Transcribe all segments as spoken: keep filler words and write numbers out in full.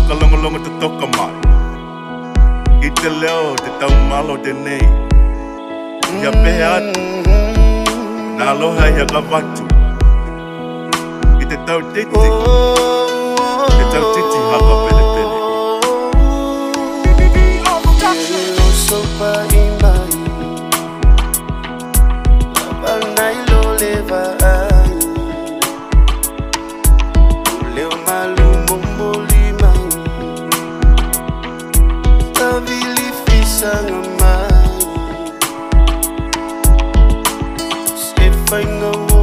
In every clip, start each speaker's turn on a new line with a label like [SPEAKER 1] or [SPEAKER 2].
[SPEAKER 1] Whakalonga te toka mai. I te leo te tau malo te nei. Ia pehe atu. Nā aloha ia ka watu. I te tau titi. Te tau titi haka pele pele.
[SPEAKER 2] Lo sopa i mai. Lava nai lo leva ai. Leo malu momboli mai. Tabili fisanga mai. Se fainga wo.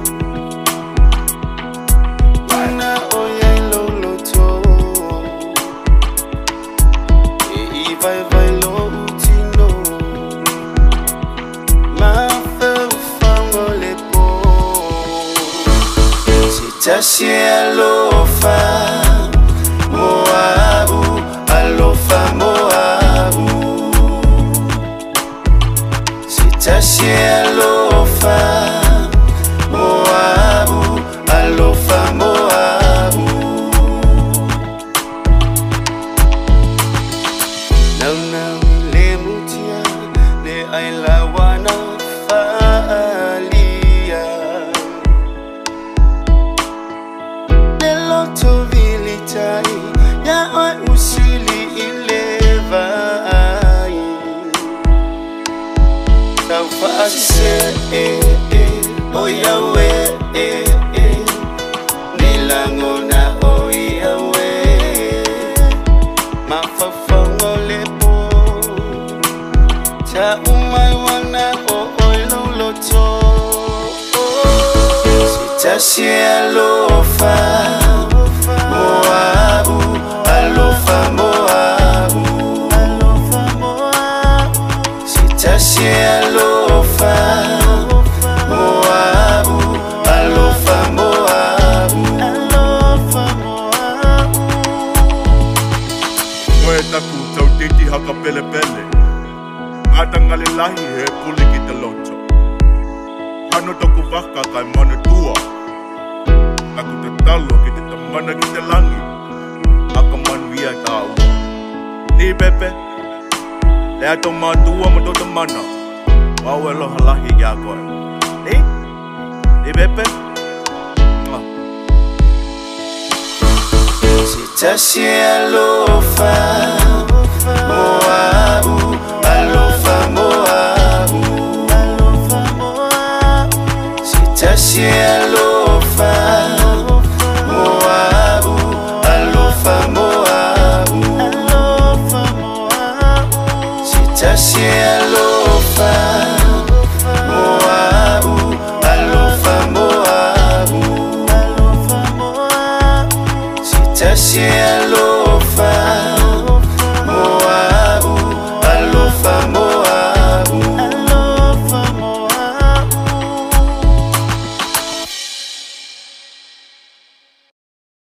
[SPEAKER 2] Wana oia i lolo to. E i vai vai lo utino. Ma feu fango le po. Se tasi alofa. Moabu, alofa moabu. Se tasi alofa. Moabu, alofa moabu. Now now le mutia le aila wana falia. Le loto vilitai ya oi usili ilevai. Tau fase eh eh o yawe eh eh nilangona o yawe mafafongo lepo ta umai wana o oi loloto sitasi alofa moabu alofa moabu sitasi alofa moabu alofa moabu
[SPEAKER 1] Moe taku tau titi haka pele pele. Atanga le lahi he puli ki te loto. Hano toku waka kai mana tua. Aku te talo ki te tamana ki te langi. Aka manu ia tau. Ni pepe. Le ato matua ma to te mana. Wau e loha lahi ia koe. Ni? Ni pepe? Mwah.
[SPEAKER 2] Sitasi alofa moabu alofa moabu sitasi alofa moabu alofa moabu sitasi alofa